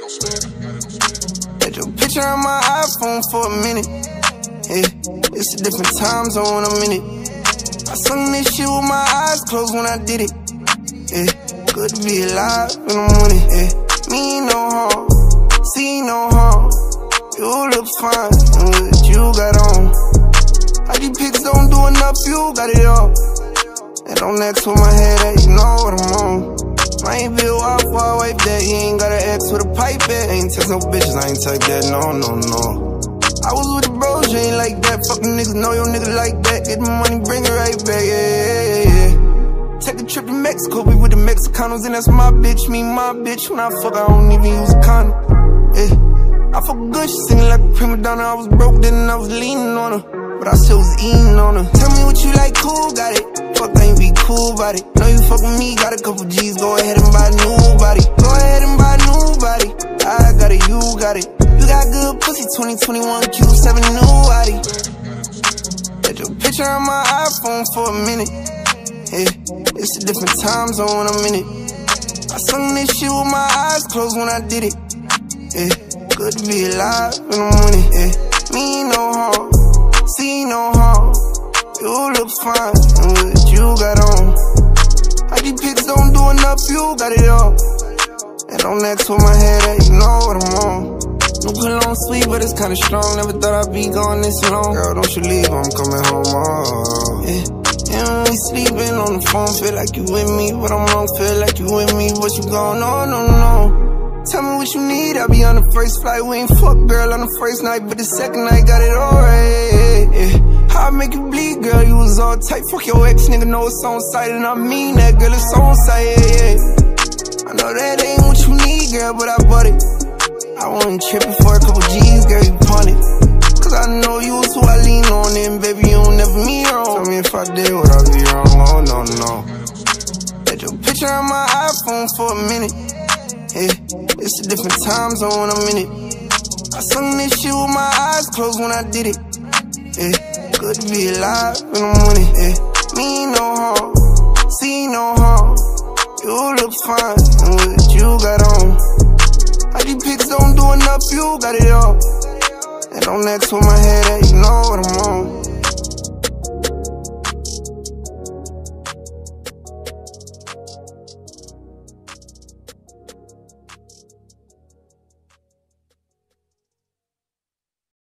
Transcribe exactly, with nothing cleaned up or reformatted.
Had your picture on my iPhone for a minute. Yeah, it's a different time zone, I'm in it. I sung this shit with my eyes closed when I did it. Yeah, good to be alive when I'm winning. Yeah, me no harm, see no harm. You look fine and what you got on. I D pics don't do enough, you got it all. And don't ask with my head at, you know what I'm on. I ain't built off while I wipe that. You ain't got an ex with a pipe at. I ain't text no bitches, I ain't type that, no, no, no. I was with the bros, you ain't like that. Fucking niggas know your nigga like that. Get the money, bring it right back, yeah, yeah, yeah. Take a trip to Mexico, we with the Mexicanos, and that's my bitch, me, my bitch. When I fuck, I don't even use a condom, yeah. I fuck good, she singing like a primadona. I was broke, then I was leaning on her, but I still was eating on her. Tell me what you like, cool, got it. Fuck, I ain't be cool about it. Know you fuck with me, got a couple G's, go ahead and buy a new body. Go ahead and buy a new body. I got it, you got it. You got good pussy, twenty twenty-one Q seven new body. Had your picture on my iPhone for a minute. Yeah, it's a different time zone, I'm in it. I sung this shit with my eyes closed when I did it. Yeah, good to be alive when I'm winning. Yeah, me no harm, see no harm. You look fine and what you got on. I D pics don't do enough, you got it all. And don't ask with my head at, you know what I'm on. New cologne sweet, but it's kinda strong. Never thought I'd be gone this long. Girl, don't you leave, I'm coming home, oh. Yeah, and when we sleeping on the phone, feel like you with me, but I'm wrong, feel like you with me, but you gone, no, no, no. Tell me what you need, I'll be on the first flight. We ain't fuck, girl, on the first night, but the second night got it alright, yeah. How I make you bleed, girl, you was all tight. Fuck your ex, nigga, know it's on sight, and I mean that, girl, it's on sight, yeah, yeah. I know that ain't what you need, girl, but I bought it. I wasn't tripping for a couple G's, girl, you pawned it. Cause I know you was who I lean on, and baby, you don't never me wrong. Tell me if I did, would I be wrong? Oh, no, no. Had your picture on my iPhone for a minute. Yeah, it's a different time zone, I'm in it. I sung this shit with my eyes closed when I did it. Yeah, good to be alive when I'm winning. Yeah, me no harm, see no harm. You look fine and what you got on. I D pics don't do enough, you got it all. And don't ask with my head at, you know what I'm on.